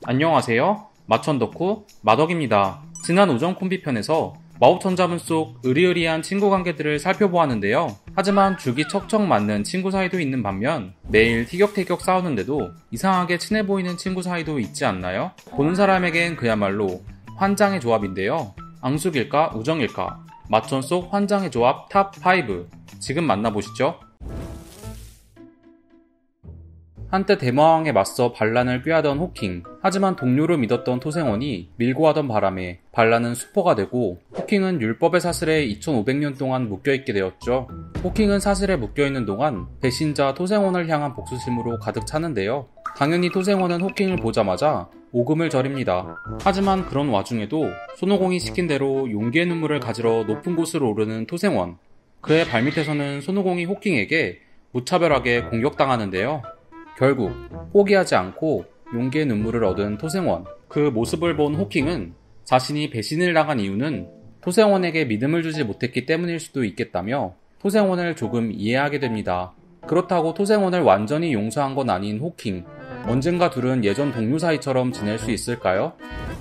안녕하세요. 마천덕후 마덕입니다. 지난 우정 콤비편에서 마법천자문 속 으리으리한 친구 관계들을 살펴보았는데요. 하지만 죽이 척척 맞는 친구 사이도 있는 반면 매일 티격태격 싸우는데도 이상하게 친해 보이는 친구 사이도 있지 않나요? 보는 사람에겐 그야말로 환장의 조합인데요. 앙숙일까 우정일까? 마천 속 환장의 조합 탑5 지금 만나보시죠. 한때 대마왕에 맞서 반란을 꾀하던 호킹. 하지만 동료를 믿었던 토생원이 밀고 하던 바람에 반란은 수포가 되고 호킹은 율법의 사슬에 2500년 동안 묶여있게 되었죠. 호킹은 사슬에 묶여있는 동안 배신자 토생원을 향한 복수심으로 가득 차는데요. 당연히 토생원은 호킹을 보자마자 오금을 저립니다. 하지만 그런 와중에도 손오공이 시킨 대로 용기의 눈물을 가지러 높은 곳으로 오르는 토생원. 그의 발밑에서는 손오공이 호킹에게 무차별하게 공격당하는데요. 결국 포기하지 않고 용기의 눈물을 얻은 토생원. 그 모습을 본 호킹은 자신이 배신을 당한 이유는 토생원에게 믿음을 주지 못했기 때문일 수도 있겠다며 토생원을 조금 이해하게 됩니다. 그렇다고 토생원을 완전히 용서한 건 아닌 호킹. 언젠가 둘은 예전 동료 사이처럼 지낼 수 있을까요?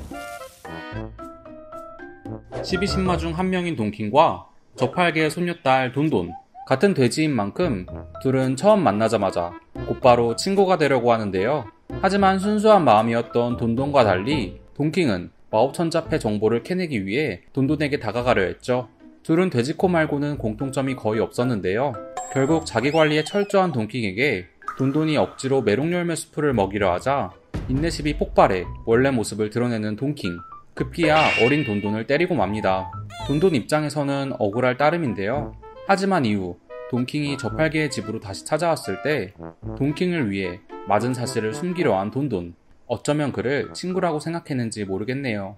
12신마 중 한 명인 돈킹과 저팔계의 손녀딸 돈돈. 같은 돼지인 만큼 둘은 처음 만나자마자 곧바로 친구가 되려고 하는데요. 하지만 순수한 마음이었던 돈돈과 달리 돈킹은 마법천자패 정보를 캐내기 위해 돈돈에게 다가가려 했죠. 둘은 돼지코 말고는 공통점이 거의 없었는데요. 결국 자기 관리에 철저한 돈킹에게 돈돈이 억지로 메롱열매 수프를 먹이려 하자 인내심이 폭발해 원래 모습을 드러내는 돈킹. 급기야 어린 돈돈을 때리고 맙니다. 돈돈 입장에서는 억울할 따름인데요. 하지만 이후 돈킹이 저팔계의 집으로 다시 찾아왔을 때 돈킹을 위해 맞은 사실을 숨기려 한 돈돈. 어쩌면 그를 친구라고 생각했는지 모르겠네요.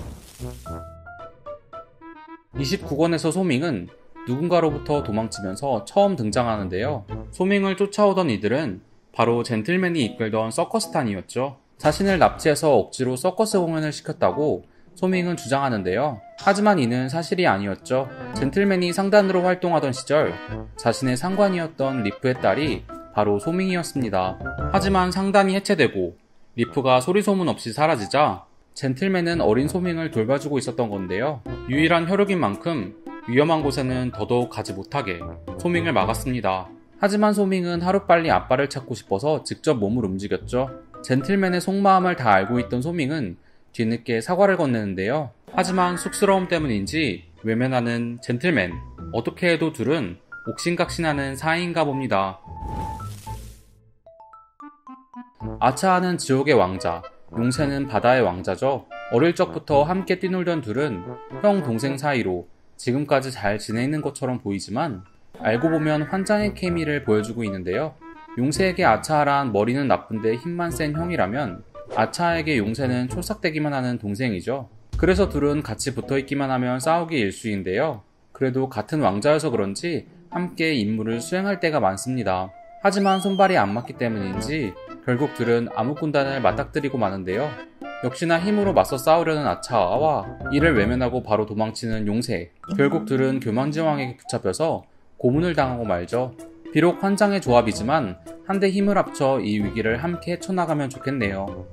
29권에서 소밍은 누군가로부터 도망치면서 처음 등장하는데요. 소밍을 쫓아오던 이들은 바로 젠틀맨이 이끌던 서커스단이었죠. 자신을 납치해서 억지로 서커스 공연을 시켰다고 소밍은 주장하는데요. 하지만 이는 사실이 아니었죠. 젠틀맨이 상단으로 활동하던 시절 자신의 상관이었던 리프의 딸이 바로 소밍이었습니다. 하지만 상단이 해체되고 리프가 소리소문 없이 사라지자 젠틀맨은 어린 소밍을 돌봐주고 있었던 건데요. 유일한 혈육인 만큼 위험한 곳에는 더더욱 가지 못하게 소밍을 막았습니다. 하지만 소밍은 하루빨리 아빠를 찾고 싶어서 직접 몸을 움직였죠. 젠틀맨의 속마음을 다 알고 있던 소밍은 뒤늦게 사과를 건네는데요. 하지만 쑥스러움 때문인지 외면하는 젠틀맨. 어떻게 해도 둘은 옥신각신하는 사이인가 봅니다. 아차하는 지옥의 왕자, 용새는 바다의 왕자죠. 어릴 적부터 함께 뛰놀던 둘은 형 동생 사이로 지금까지 잘 지내는 것처럼 보이지만 알고 보면 환장의 케미를 보여주고 있는데요. 용새에게 아차하란 머리는 나쁜데 힘만 센 형이라면 아차에게 용새는 촐싹대기만 하는 동생이죠. 그래서 둘은 같이 붙어있기만 하면 싸우기 일쑤인데요. 그래도 같은 왕자여서 그런지 함께 임무를 수행할 때가 많습니다. 하지만 손발이 안 맞기 때문인지 결국 둘은 암흑군단을 맞닥뜨리고 마는데요. 역시나 힘으로 맞서 싸우려는 아차와 이를 외면하고 바로 도망치는 용새. 결국 둘은 교만지왕에게 붙잡혀서 고문을 당하고 말죠. 비록 환장의 조합이지만 한데 힘을 합쳐 이 위기를 함께 헤쳐나가면 좋겠네요.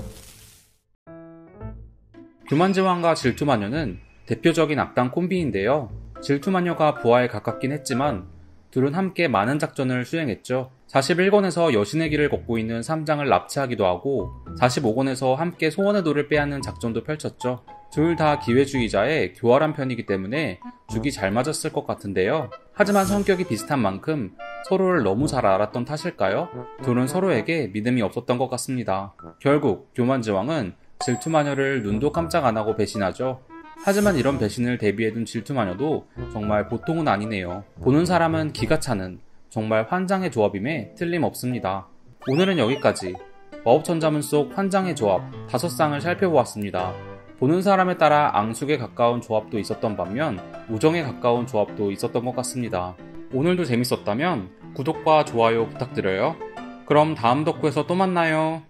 교만지왕과 질투마녀는 대표적인 악당 콤비인데요. 질투마녀가 부하에 가깝긴 했지만 둘은 함께 많은 작전을 수행했죠. 41권에서 여신의 길을 걷고 있는 삼장을 납치하기도 하고 45권에서 함께 소원의 돌을 빼앗는 작전도 펼쳤죠. 둘 다 기회주의자의 교활한 편이기 때문에 죽이 잘 맞았을 것 같은데요. 하지만 성격이 비슷한 만큼 서로를 너무 잘 알았던 탓일까요? 둘은 서로에게 믿음이 없었던 것 같습니다. 결국 교만지왕은 질투마녀를 눈도 깜짝 안 하고 배신하죠. 하지만 이런 배신을 대비해둔 질투마녀도 정말 보통은 아니네요. 보는 사람은 기가 차는 정말 환장의 조합임에 틀림없습니다. 오늘은 여기까지 마법천자문 속 환장의 조합 5쌍을 살펴보았습니다. 보는 사람에 따라 앙숙에 가까운 조합도 있었던 반면 우정에 가까운 조합도 있었던 것 같습니다. 오늘도 재밌었다면 구독과 좋아요 부탁드려요. 그럼 다음 덕후에서 또 만나요.